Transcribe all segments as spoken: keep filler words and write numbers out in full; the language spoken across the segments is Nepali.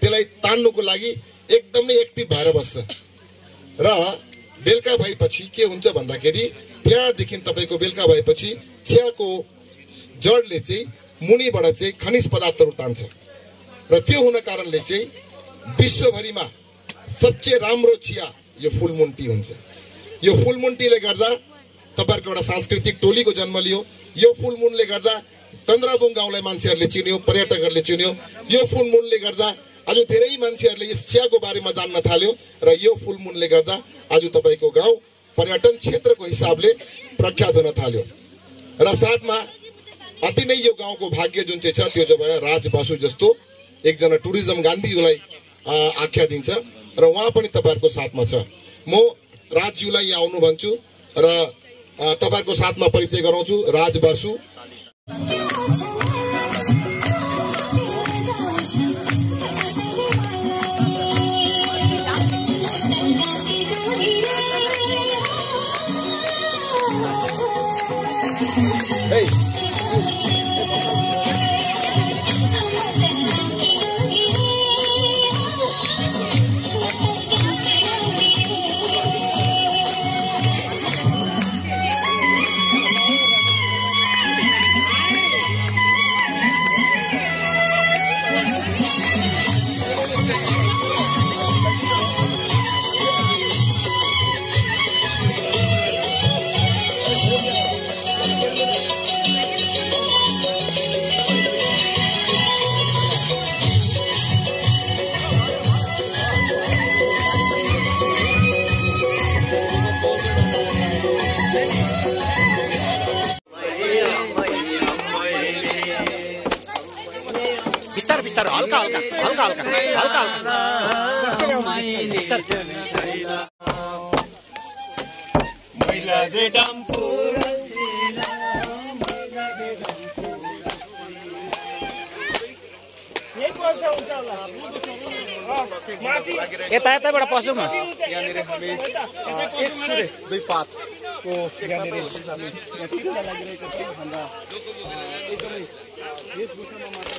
त्यसलाई तान्नुको लागि एकदमै एक्टिभ भएर बस्छ र बेलुका भएपछि के हुन्छ भन्दाखेरि त्यहाँदेखि तपाईको बेलुका भएपछि चियाको जडले चाहिँ मुनिबाट चाहिँ खनिज पदार्थहरू तान्छ र त्यो हुन कारणले चाहिँ विश्वभरिमा सबसे राम्रो चिया यो फुलमुन टी हुन्छ। यो फुलमुन टीले गर्दा तपाईहरुको एउटा सांस्कृतिक टोलीको जन्म लियो। यो फुलमुनले गर्दा कन्द्राबुङ गाउँलाई मान्छेहरूले चिन्यो, पर्यटकहरूले चिन्यो। यो फुलमुनले गर्दा आज धेरै मान्छेहरूले यस चियाको बारेमा जान्न थाल्यो र यो फुलमुनले गर्दा आज तपाईको गाउँ पर्यटन क्षेत्रको हिसाबले प्रख्यात हुन थाल्यो र साथमा अति नै यो गाउँको भाग्य जुन चाहिँ छ त्यो चाहिँ भयो राजबासु जस्तो एकजना टुरिज्म गान्धीलाई आख्या दिन्छ र उहाँ पनि तपाईहरुको साथमा छ। म राजज्यूलाई यहाँ आउनु भन्छु र तपाईहरुको साथमा परिचय गराउँछु राजबासु। बिस्तार बिस्तार हल्का हल्का हल्का हल्का हल्का हल्का बिस्तार महिला दे डम्पुर यता यताबाट पसौँ न। यहाँनिर हामी एक सूर्य दुई पातको यहाँनिर हामी यहाँ लागिरहेको छ। हाम्रा एकदमै वेशभूषामा मात्र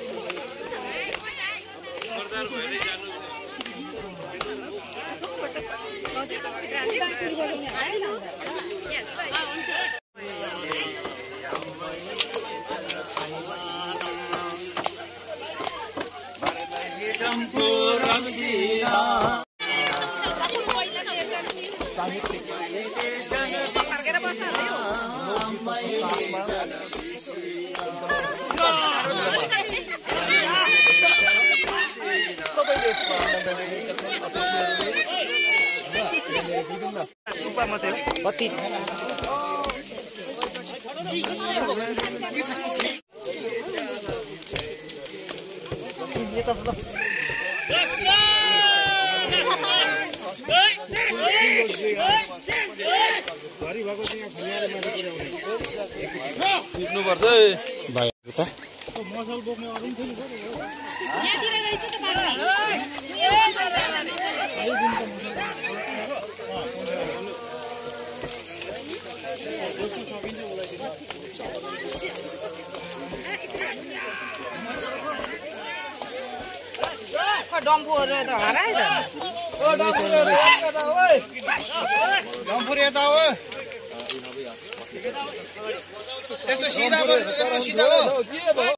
बत्ती मसल बोक्ने अरु पनि थियो नि यहाँतिर रहेछ त बाटो डम्फुर त हराए त ओ डम्फुर यता ओइ डम्फुर यता ओ यस्तो सिधा यस्तो सिधा